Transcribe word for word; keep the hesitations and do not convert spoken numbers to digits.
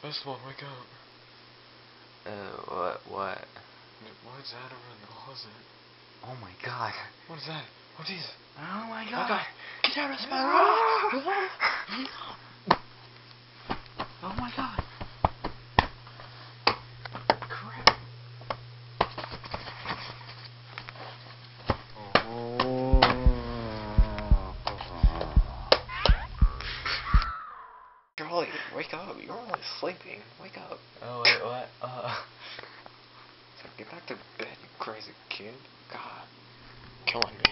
Esteban, wake up. Uh, what, what? What is that over in the closet? Oh my god. What is that? Oh jeez. Oh my Oh god. god. Get out of this mother. Oh my god. Crap. Oh. Charlie, wake up. You're only sleeping. Wake up. Oh wait, what? Uh. So get back to bed, you crazy kid. God. Killing me.